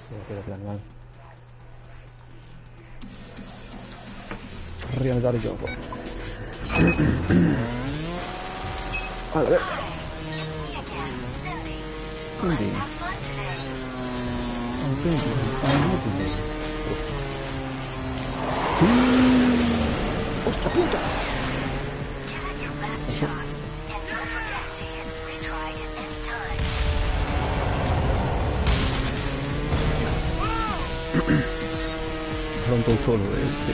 Quédate, animal. Reanudar yo. A ver. Cindy. I'm Cindy. I'm Cindy. ¡Hostia puta! Pronto solo, sí.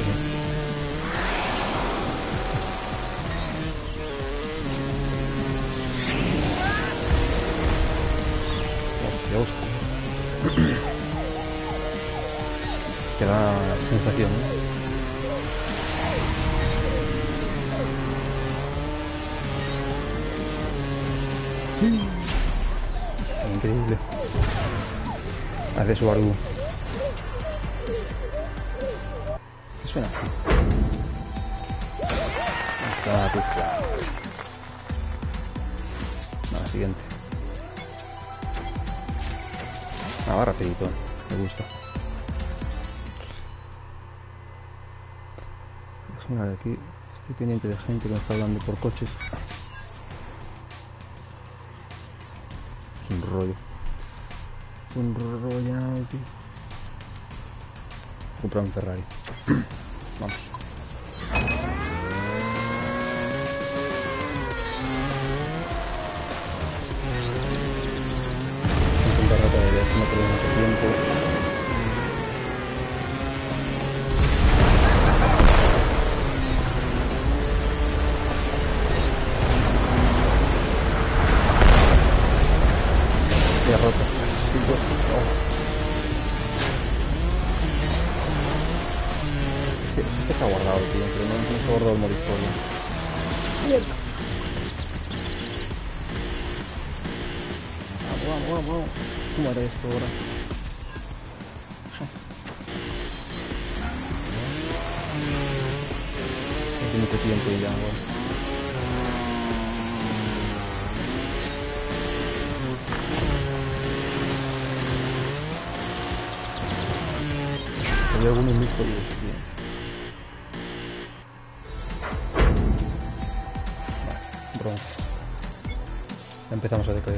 Hostia. Que da sensación, ¿no? Increíble. Hace su ardu. ¿Qué suena? Está la pizza. No, la siguiente. Ah, va rapidito. Me gusta. Mira, aquí estoy pendiente de gente que me está hablando por coches. Es un rollo. Es un rollo, tío. Comprar un Ferrari. Vamos. Intentar rata de ver, no tengo mucho tiempo. Ya roto. Sí, pues, no. Es que está guardado, tío, pero no está guardado el modo historia. ¡Mierda! Vamos. ¿Cómo haré esto ahora? No tengo mucho tiempo ya, ahora. Hay algunos muy jodidos, tío. Vale, bronce. Ya empezamos a decaer.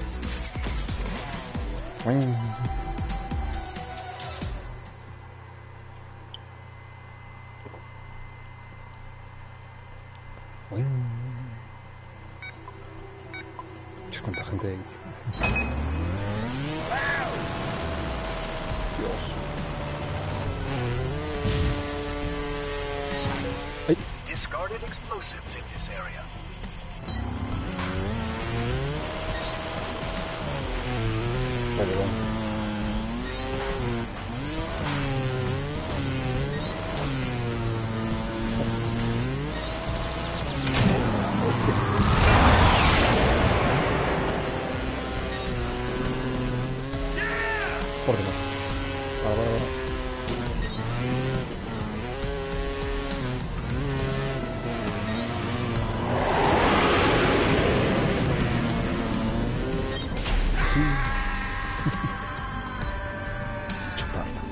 Dios, cuánta gente hay. Dios. ¡Ay! Discarded explosives in this area. Perdón. ¿Por qué no? Ahora. Chuparla.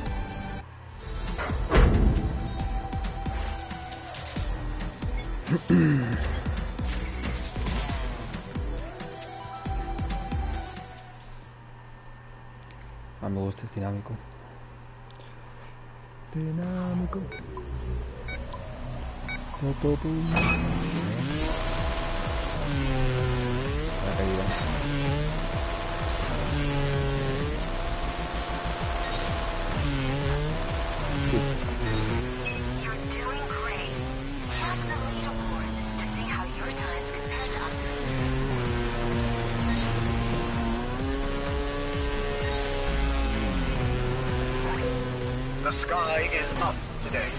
Me gusta, es dinámico. La caída. You're doing great. Check the leaderboards to see how your times compare to others. The sky is up today.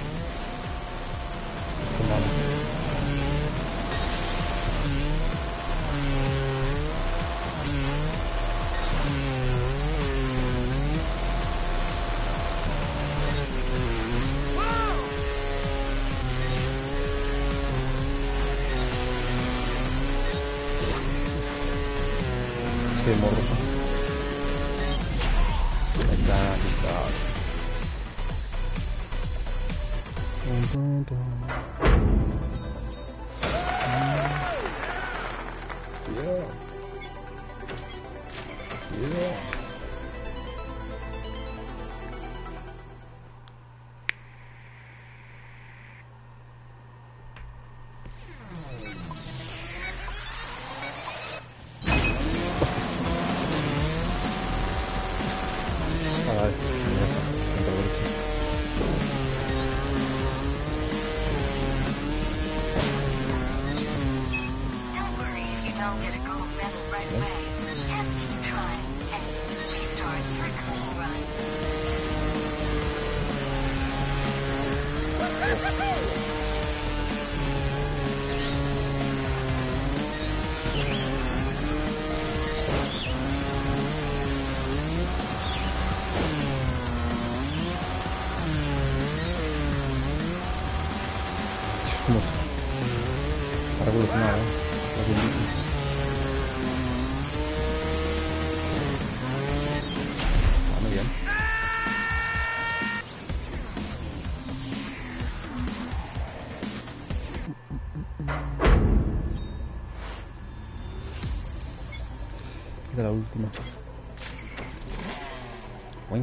Qué morro. Ahí está. Don't worry if you don't get a gold medal right away. Just keep trying and use restart for a clean run. Como ha revolucionado, lo que dice. Muy bien. Queda la última. Boing.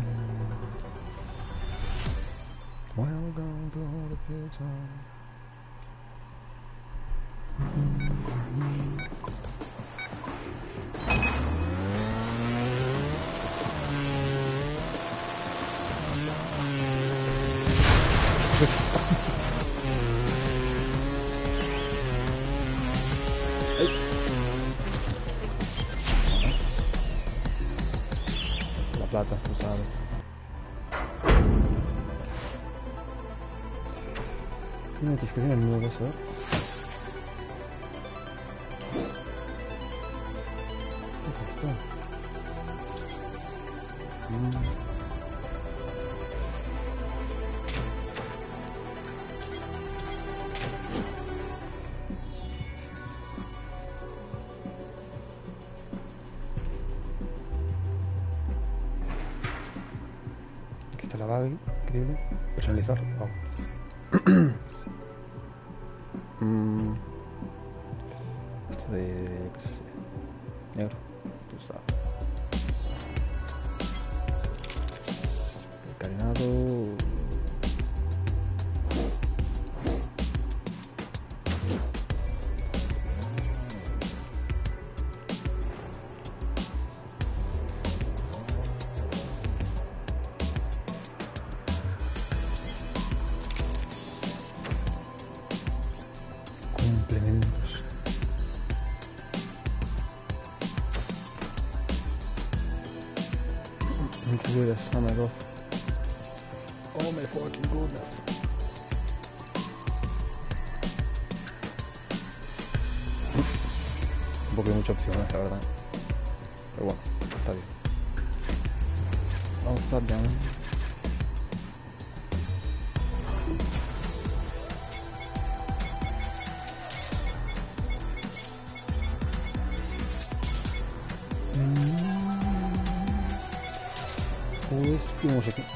Welcome to the prison. La plata, tú sabes. ¿Qué notificaciones nuevas? A ver. ¿Qué es esto? Aquí está la vaga, increíble. Personalizar. Wow. Esto de, qué sé, negro, tú sabes. El carenado. Complementos. Incluidas, oh my god. Oh my fucking goodness. Un poco de muchas opciones, la verdad. Pero bueno, está bien. Vamos a estar ya, ¿no? Pues, ¿qué vamos aquí?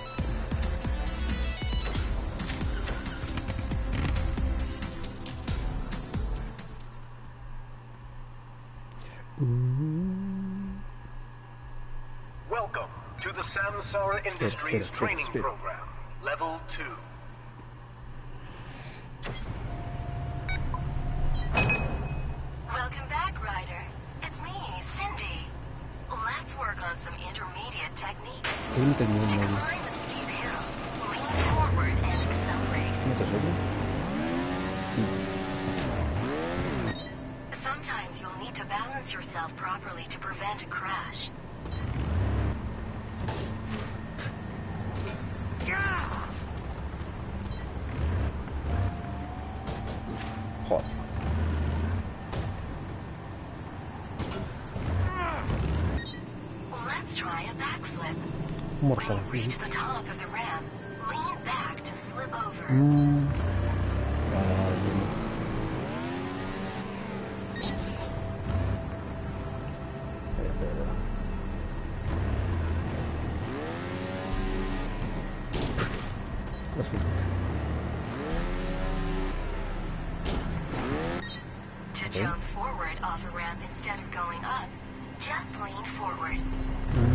Welcome to the Samsara Industries training program, level 2. Welcome back, Ryder. It's me, Cindy. Let's work on some intermediate techniques. ¿Qué me terminó To en medio? climb a steep hill, lean forward and accelerate. ¿No te suena? Sometimes you'll need to balance yourself properly to prevent a crash. Joder. Let's try a backflip. Mortal. When you reach the top of the ramp, lean back to flip over. Así. To jump forward off a ramp instead of going up, just lean forward.